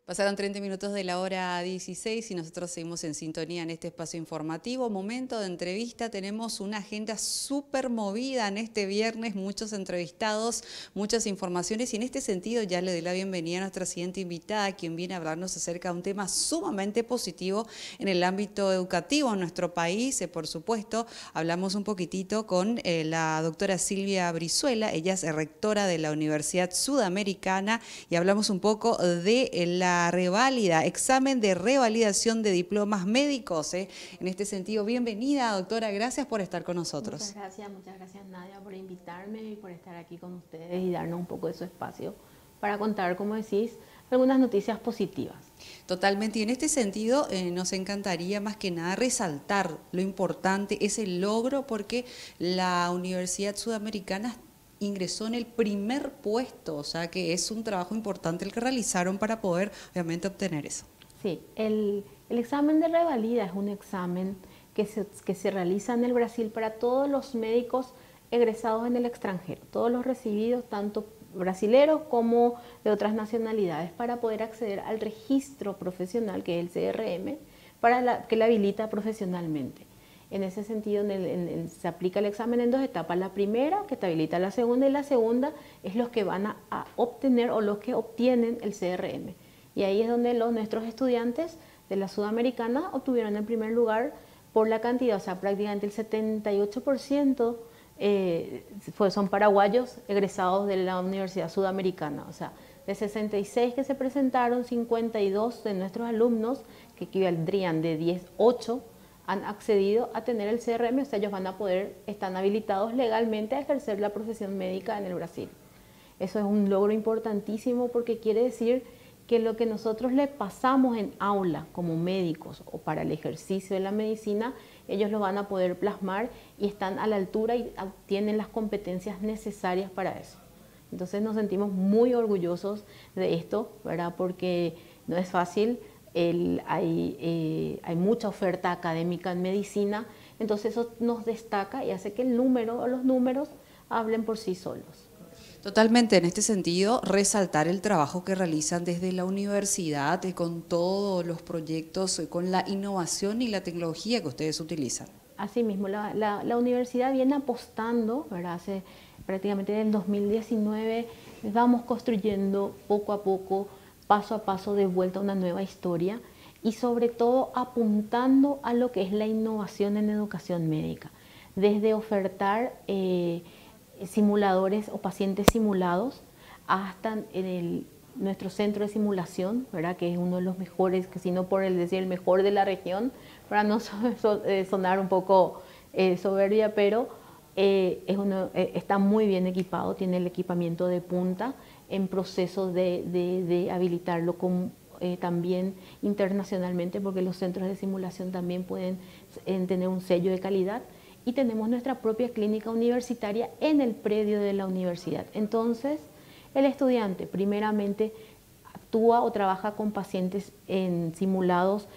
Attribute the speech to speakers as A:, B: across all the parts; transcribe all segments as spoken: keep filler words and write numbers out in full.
A: Pasaron treinta minutos de la hora dieciséis y nosotros seguimos en sintonía en este espacio informativo. Momento de entrevista, tenemos una agenda súper movida en este viernes, muchos entrevistados, muchas informaciones y en este sentido ya le doy la bienvenida a nuestra siguiente invitada, quien viene a hablarnos acerca de un tema sumamente positivo en el ámbito educativo en nuestro país. Eh, por supuesto, hablamos un poquitito con eh, la doctora Silvia Brizuela, ella es rectora de la Universidad Sudamericana y hablamos un poco de eh, la reválida, examen de revalidación de diplomas médicos. ¿eh? En este sentido, bienvenida, doctora, gracias por estar con nosotros.
B: Muchas gracias, muchas gracias Nadia por invitarme y por estar aquí con ustedes y darnos un poco de su espacio para contar, como decís, algunas noticias positivas.
A: Totalmente, y en este sentido eh, nos encantaría más que nada resaltar lo importante, ese logro, porque la Universidad Sudamericana ingresó en el primer puesto, o sea que es un trabajo importante el que realizaron para poder obviamente obtener eso.
B: Sí, el, el examen de revalida es un examen que se, que se realiza en el Brasil para todos los médicos egresados en el extranjero, todos los recibidos, tanto brasileros como de otras nacionalidades, para poder acceder al registro profesional, que es el C R M, para la, que la habilita profesionalmente. En ese sentido, en el, en el, se aplica el examen en dos etapas. La primera, que te habilita la segunda, y la segunda es los que van a, a obtener o los que obtienen el C R M. Y ahí es donde los, nuestros estudiantes de la Sudamericana obtuvieron el primer lugar por la cantidad, o sea, prácticamente el setenta y ocho por ciento eh, fue, son paraguayos egresados de la Universidad Sudamericana. O sea, de sesenta y seis que se presentaron, cincuenta y dos de nuestros alumnos, que equivaldrían de diez, ocho, han accedido a tener el C R M, o sea, ellos van a poder, están habilitados legalmente a ejercer la profesión médica en el Brasil. Eso es un logro importantísimo porque quiere decir que lo que nosotros les pasamos en aula como médicos o para el ejercicio de la medicina, ellos lo van a poder plasmar y están a la altura y tienen las competencias necesarias para eso. Entonces nos sentimos muy orgullosos de esto, ¿verdad? Porque no es fácil. El, hay, eh, hay mucha oferta académica en medicina, entonces eso nos destaca y hace que el número o los números hablen por sí solos.
A: Totalmente, en este sentido, resaltar el trabajo que realizan desde la universidad, eh, con todos los proyectos, eh, con la innovación y la tecnología que ustedes utilizan.
B: Asimismo, la, la, la universidad viene apostando, ¿verdad? Hace prácticamente desde el dos mil diecinueve vamos construyendo poco a poco, paso a paso, de vuelta a una nueva historia y sobre todo apuntando a lo que es la innovación en educación médica, desde ofertar eh, simuladores o pacientes simulados hasta en el, nuestro centro de simulación, ¿verdad? Que es uno de los mejores, que si no por el decir el mejor de la región, para no sonar un poco eh, soberbia, pero eh, es uno, eh, está muy bien equipado, tiene el equipamiento de punta, en proceso de, de, de habilitarlo con, eh, también internacionalmente, porque los centros de simulación también pueden eh, tener un sello de calidad, y tenemos nuestra propia clínica universitaria en el predio de la universidad. Entonces, el estudiante primeramente actúa o trabaja con pacientes en simulados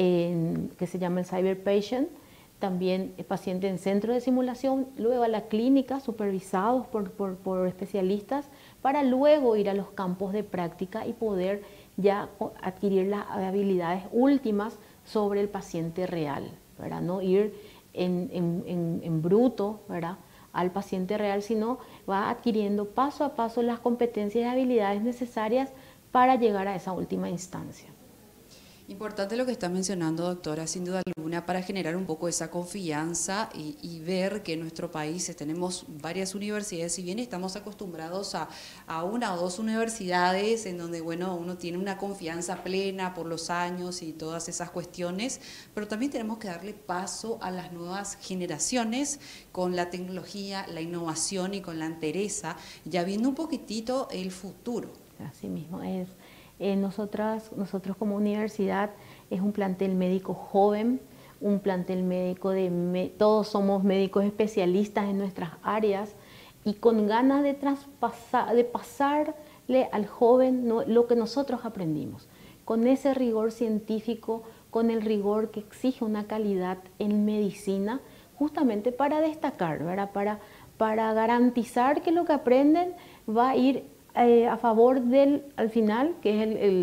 B: en, que se llama el Cyber Patient, también paciente en centro de simulación, luego a la clínica supervisados por, por, por especialistas, para luego ir a los campos de práctica y poder ya adquirir las habilidades últimas sobre el paciente real, ¿verdad? No ir en, en, en, en bruto, ¿verdad?, al paciente real, sino va adquiriendo paso a paso las competencias y habilidades necesarias para llegar a esa última instancia.
A: Importante lo que está mencionando, doctora, sin duda alguna, para generar un poco esa confianza y, y ver que en nuestro país tenemos varias universidades, si bien estamos acostumbrados a, a una o dos universidades en donde, bueno, uno tiene una confianza plena por los años y todas esas cuestiones, pero también tenemos que darle paso a las nuevas generaciones con la tecnología, la innovación y con la entereza, ya viendo un poquitito el futuro.
B: Así mismo es. Eh, nosotras, nosotros como universidad es un plantel médico joven, un plantel médico de, me, todos somos médicos especialistas en nuestras áreas y con ganas de, traspasar, de pasarle al joven no, lo que nosotros aprendimos, con ese rigor científico, con el rigor que exige una calidad en medicina, justamente para destacar, ¿verdad? Para, para garantizar que lo que aprenden va a ir Eh, a favor del, al final, que es el, el,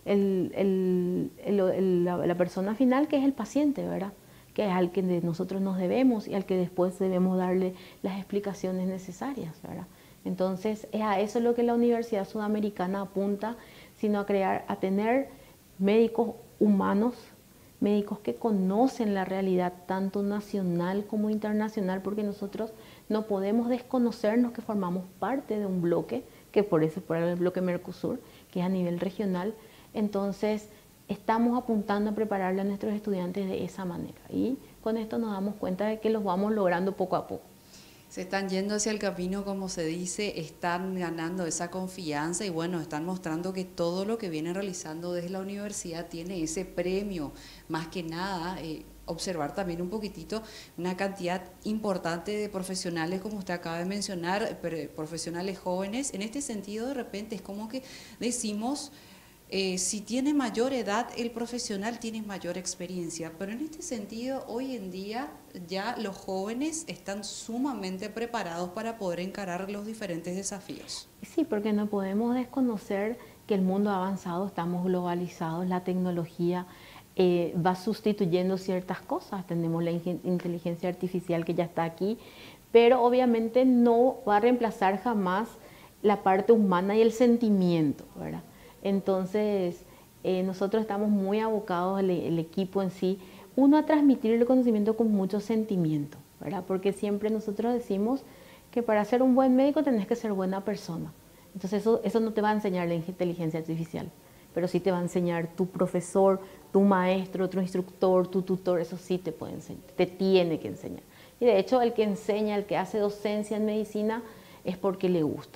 B: el, el, el, el, la, la persona final, que es el paciente, ¿verdad? Que es al que nosotros nos debemos y al que después debemos darle las explicaciones necesarias, ¿verdad? Entonces, es a eso lo que la Universidad Sudamericana apunta, sino a crear, a tener médicos humanos, médicos que conocen la realidad tanto nacional como internacional, porque nosotros no podemos desconocernos que formamos parte de un bloque, que por eso es por el bloque Mercosur, que es a nivel regional. Entonces, estamos apuntando a prepararle a nuestros estudiantes de esa manera y con esto nos damos cuenta de que los vamos logrando poco a poco.
A: Se están yendo hacia el camino, como se dice, están ganando esa confianza y bueno, están mostrando que todo lo que vienen realizando desde la universidad tiene ese premio. Más que nada, eh, observar también un poquitito una cantidad importante de profesionales, como usted acaba de mencionar, profesionales jóvenes. En este sentido, de repente, es como que decimos... Eh, si tiene mayor edad, el profesional tiene mayor experiencia, pero en este sentido, hoy en día ya los jóvenes están sumamente preparados para poder encarar los diferentes desafíos.
B: Sí, porque no podemos desconocer que el mundo ha avanzado, estamos globalizados, la tecnología eh, va sustituyendo ciertas cosas, tenemos la inteligencia artificial que ya está aquí, pero obviamente no va a reemplazar jamás la parte humana y el sentimiento, ¿verdad? Entonces, eh, nosotros estamos muy abocados, el, el equipo en sí, uno a transmitir el conocimiento con mucho sentimiento, ¿verdad? Porque siempre nosotros decimos que para ser un buen médico tenés que ser buena persona. Entonces, eso, eso no te va a enseñar la inteligencia artificial, pero sí te va a enseñar tu profesor, tu maestro, tu instructor, tu tutor, eso sí te puede enseñar, te tiene que enseñar. Y de hecho, el que enseña, el que hace docencia en medicina, es porque le gusta.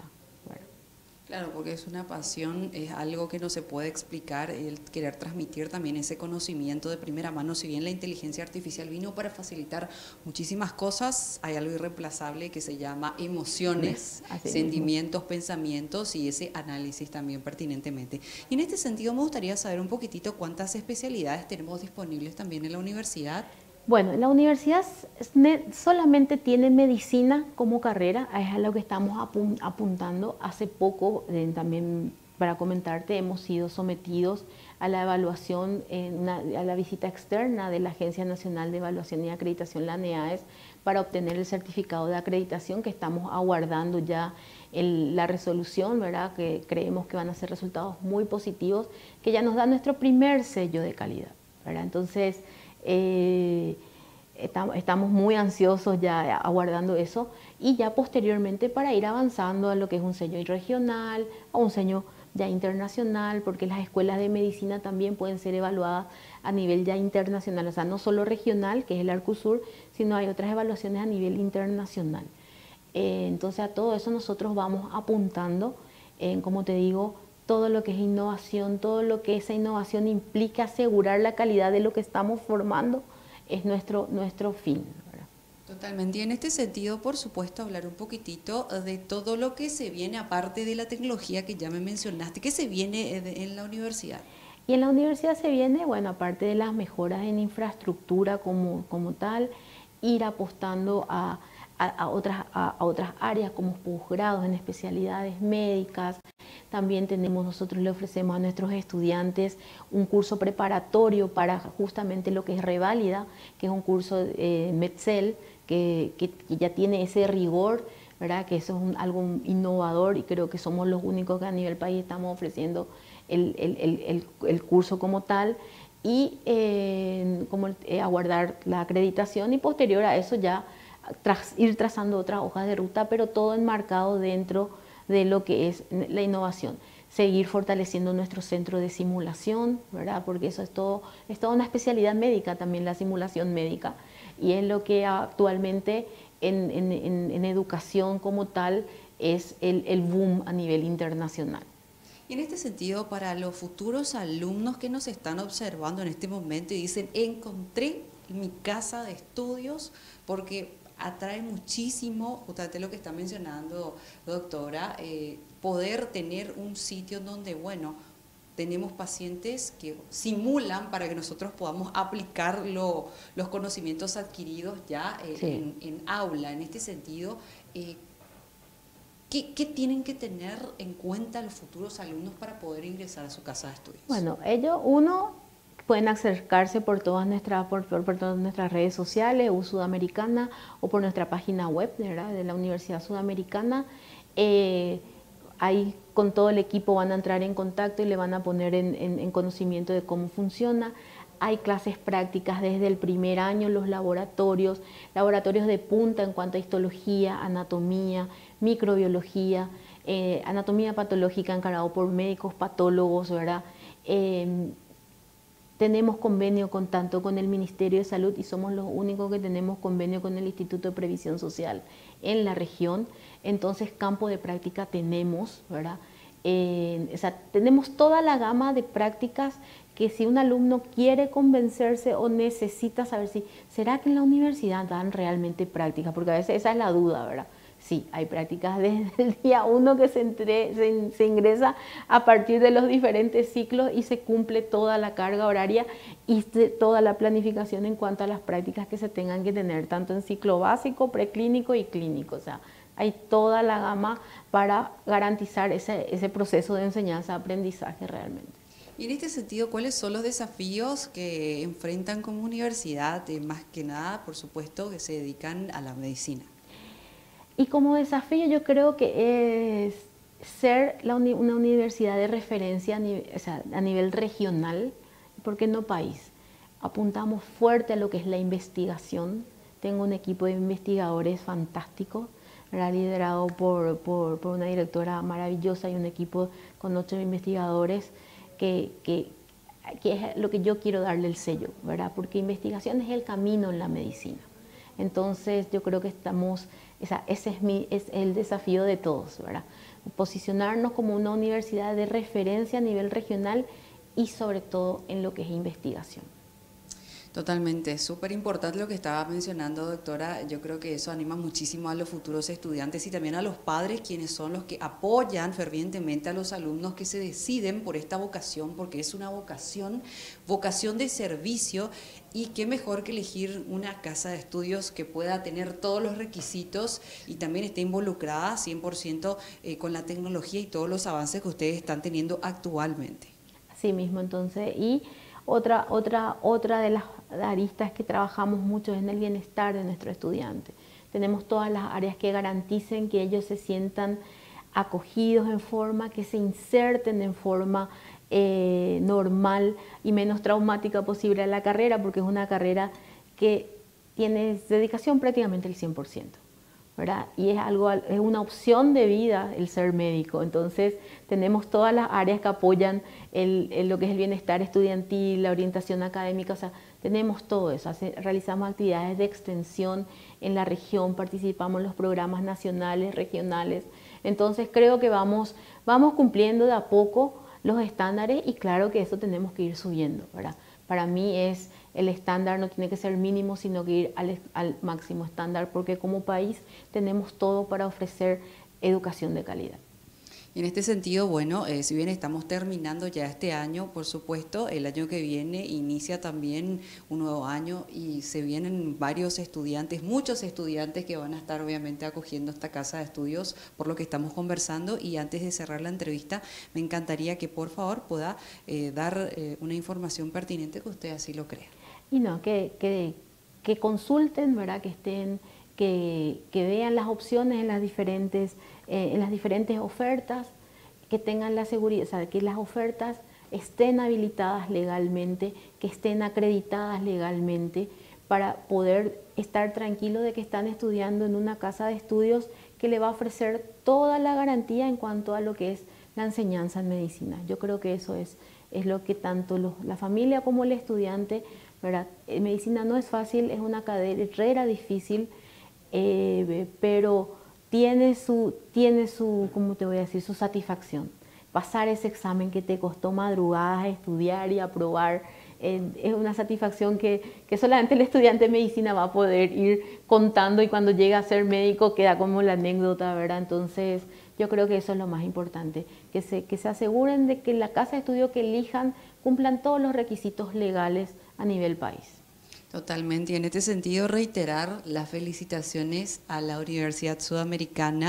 A: Claro, porque es una pasión, es algo que no se puede explicar, el querer transmitir también ese conocimiento de primera mano. Si bien la inteligencia artificial vino para facilitar muchísimas cosas, hay algo irreemplazable que se llama emociones,
B: Así
A: sentimientos,
B: mismo.
A: pensamientos y ese análisis también pertinentemente. Y en este sentido me gustaría saber un poquitito cuántas especialidades tenemos disponibles también en la universidad.
B: Bueno, la universidad solamente tiene medicina como carrera, es a lo que estamos apuntando. Hace poco, eh, también para comentarte, hemos sido sometidos a la evaluación, en una, a la visita externa de la Agencia Nacional de Evaluación y Acreditación, la NEAES, para obtener el certificado de acreditación, que estamos aguardando ya el, la resolución, ¿verdad? Que creemos que van a ser resultados muy positivos, que ya nos da nuestro primer sello de calidad, ¿verdad? Entonces, Eh, estamos muy ansiosos ya aguardando eso y ya posteriormente para ir avanzando a lo que es un sello regional o un sello ya internacional, porque las escuelas de medicina también pueden ser evaluadas a nivel ya internacional, o sea, no solo regional, que es el Arcusur, sino hay otras evaluaciones a nivel internacional. Eh, entonces a todo eso nosotros vamos apuntando, eh, como te digo, todo lo que es innovación, todo lo que esa innovación implica asegurar la calidad de lo que estamos formando, es nuestro, nuestro fin, ¿verdad?
A: Totalmente. Y en este sentido, por supuesto, hablar un poquitito de todo lo que se viene, aparte de la tecnología que ya me mencionaste, que se viene en la universidad.
B: Y en la universidad se viene, bueno, aparte de las mejoras en infraestructura como, como tal, ir apostando a, a, a, otras, a, a otras áreas como posgrados en especialidades médicas. También tenemos, nosotros le ofrecemos a nuestros estudiantes un curso preparatorio para justamente lo que es reválida, que es un curso eh, MEDCEL, que, que, que ya tiene ese rigor, ¿verdad? Que eso es un, algo innovador y creo que somos los únicos que a nivel país estamos ofreciendo el, el, el, el curso como tal y eh, como, eh, aguardar la acreditación y posterior a eso ya tras, ir trazando otras hojas de ruta, pero todo enmarcado dentro de lo que es la innovación. Seguir fortaleciendo nuestro centro de simulación, ¿verdad? Porque eso es todo, es toda una especialidad médica también, la simulación médica, y es lo que actualmente en, en, en, en educación como tal es el, el boom a nivel internacional.
A: Y en este sentido, para los futuros alumnos que nos están observando en este momento y dicen, encontré mi casa de estudios, porque atrae muchísimo, justamente lo que está mencionando, doctora, eh, poder tener un sitio donde, bueno, tenemos pacientes que simulan para que nosotros podamos aplicar lo, los conocimientos adquiridos ya eh,
B: Sí.
A: en, en aula. En este sentido, eh, ¿Qué, ¿Qué tienen que tener en cuenta los futuros alumnos para poder ingresar a su casa de estudios?
B: Bueno, ellos, uno, pueden acercarse por todas nuestras, por, por, por todas nuestras redes sociales, U Sudamericana, o por nuestra página web, ¿verdad?, de la Universidad Sudamericana. Eh, ahí con todo el equipo van a entrar en contacto y le van a poner en, en, en conocimiento de cómo funciona. Hay clases prácticas desde el primer año, los laboratorios, laboratorios de punta en cuanto a histología, anatomía, microbiología, eh, anatomía patológica encargado por médicos patólogos, ¿verdad? Eh, tenemos convenio con, tanto con el Ministerio de Salud y somos los únicos que tenemos convenio con el Instituto de Previsión Social en la región. Entonces, campo de práctica tenemos, ¿verdad? Eh, o sea, tenemos toda la gama de prácticas que si un alumno quiere convencerse o necesita saber si, ¿será que en la universidad dan realmente prácticas? Porque a veces esa es la duda, ¿verdad? Sí, hay prácticas desde el día uno que se, entre, se, se ingresa a partir de los diferentes ciclos y se cumple toda la carga horaria y se, toda la planificación en cuanto a las prácticas que se tengan que tener, tanto en ciclo básico, preclínico y clínico. O sea, hay toda la gama para garantizar ese, ese proceso de enseñanza-aprendizaje realmente.
A: Y en este sentido, ¿cuáles son los desafíos que enfrentan como universidad, eh, más que nada, por supuesto, que se dedican a la medicina?
B: Y como desafío yo creo que es ser la uni una universidad de referencia a nivel, o sea, a nivel regional, ¿por qué no país? Apuntamos fuerte a lo que es la investigación. Tengo un equipo de investigadores fantástico, ¿verdad?, liderado por, por, por una directora maravillosa y un equipo con ocho investigadores que, que, que es lo que yo quiero darle el sello, ¿verdad? Porque investigación es el camino en la medicina. Entonces yo creo que estamos, esa, ese es, mi, es el desafío de todos, ¿verdad? Posicionarnos como una universidad de referencia a nivel regional y sobre todo en lo que es investigación.
A: Totalmente, súper importante lo que estaba mencionando, doctora. Yo creo que eso anima muchísimo a los futuros estudiantes y también a los padres, quienes son los que apoyan fervientemente a los alumnos que se deciden por esta vocación, porque es una vocación, vocación de servicio, y qué mejor que elegir una casa de estudios que pueda tener todos los requisitos y también esté involucrada cien por ciento eh, con la tecnología y todos los avances que ustedes están teniendo actualmente.
B: Así mismo, entonces, y otra, otra, otra de las aristas que trabajamos mucho es en el bienestar de nuestros estudiantes. Tenemos todas las áreas que garanticen que ellos se sientan acogidos en forma, que se inserten en forma eh, normal y menos traumática posible a la carrera, porque es una carrera que tiene dedicación prácticamente el cien por ciento. ¿verdad? Y es, algo, es una opción de vida el ser médico. Entonces tenemos todas las áreas que apoyan el, el, lo que es el bienestar estudiantil, la orientación académica, o sea, tenemos todo eso. Hace, realizamos actividades de extensión en la región, participamos en los programas nacionales, regionales. Entonces creo que vamos, vamos cumpliendo de a poco los estándares y claro que eso tenemos que ir subiendo, ¿verdad? Para mí es el estándar no tiene que ser mínimo, sino que ir al, al máximo estándar, porque como país tenemos todo para ofrecer educación de calidad.
A: Y en este sentido, bueno, eh, si bien estamos terminando ya este año, por supuesto, el año que viene inicia también un nuevo año y se vienen varios estudiantes, muchos estudiantes que van a estar obviamente acogiendo esta casa de estudios por lo que estamos conversando. Y antes de cerrar la entrevista, me encantaría que por favor pueda eh, dar eh, una información pertinente que usted así lo crea.
B: Y no, que, que, que consulten, ¿verdad? Que estén, que, que vean las opciones en las diferentes, eh, en las diferentes ofertas, que tengan la seguridad, o sea, que las ofertas estén habilitadas legalmente, que estén acreditadas legalmente, para poder estar tranquilos de que están estudiando en una casa de estudios que le va a ofrecer toda la garantía en cuanto a lo que es la enseñanza en medicina. Yo creo que eso es, es lo que tanto los, la familia como el estudiante, ¿verdad? En medicina no es fácil, es una carrera difícil, eh, pero tiene su, tiene su, ¿cómo te voy a decir?, su satisfacción. Pasar ese examen que te costó madrugadas estudiar y aprobar, eh, es una satisfacción que, que solamente el estudiante de medicina va a poder ir contando, y cuando llega a ser médico queda como la anécdota, ¿verdad? Entonces yo creo que eso es lo más importante, que se, que se aseguren de que la casa de estudio que elijan cumplan todos los requisitos legales a nivel país.
A: Totalmente, y en este sentido reiterar las felicitaciones a la Universidad Sudamericana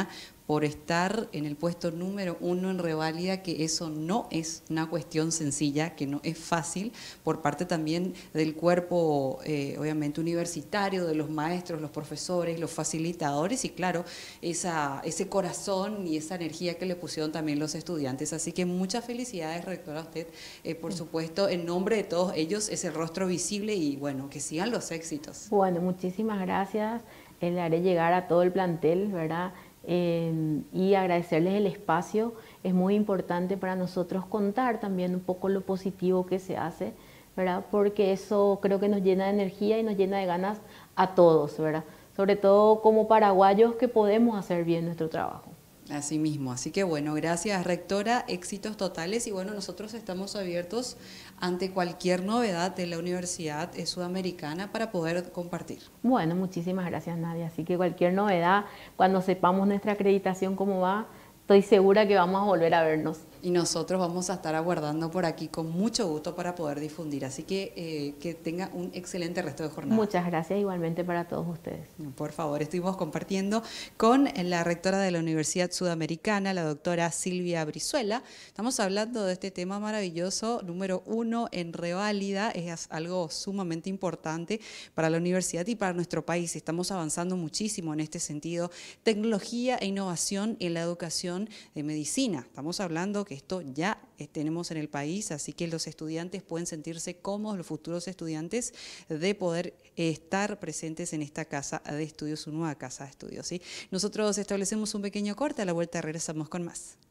A: por estar en el puesto número uno en Reválida, que eso no es una cuestión sencilla, que no es fácil, por parte también del cuerpo, eh, obviamente, universitario, de los maestros, los profesores, los facilitadores y, claro, esa, ese corazón y esa energía que le pusieron también los estudiantes. Así que muchas felicidades, rectora, a usted, eh, por supuesto, en nombre de todos ellos, ese rostro visible y, bueno, que sigan los éxitos.
B: Bueno, muchísimas gracias. Eh, le haré llegar a todo el plantel, ¿verdad? Eh, y agradecerles el espacio. Es muy importante para nosotros contar también un poco lo positivo que se hace, ¿verdad? Porque eso creo que nos llena de energía y nos llena de ganas a todos, ¿verdad? Sobre todo como paraguayos que podemos hacer bien nuestro trabajo.
A: Así mismo, así que bueno, gracias rectora, éxitos totales y bueno, nosotros estamos abiertos ante cualquier novedad de la Universidad Sudamericana para poder compartir.
B: Bueno, muchísimas gracias Nadia, así que cualquier novedad, cuando sepamos nuestra acreditación cómo va, estoy segura que vamos a volver a vernos.
A: Y nosotros vamos a estar aguardando por aquí con mucho gusto para poder difundir, así que eh, que tenga un excelente resto de jornada.
B: Muchas gracias igualmente para todos ustedes.
A: Por favor, estuvimos compartiendo con la rectora de la Universidad Sudamericana, la doctora Silvia Brizuela. Estamos hablando de este tema maravilloso, número uno en Reválida, es algo sumamente importante para la universidad y para nuestro país. Estamos avanzando muchísimo en este sentido, tecnología e innovación en la educación de medicina. Estamos hablando que esto ya tenemos en el país, así que los estudiantes pueden sentirse cómodos, los futuros estudiantes, de poder estar presentes en esta casa de estudios, su nueva casa de estudios, ¿sí? Nosotros establecemos un pequeño corte, a la vuelta regresamos con más.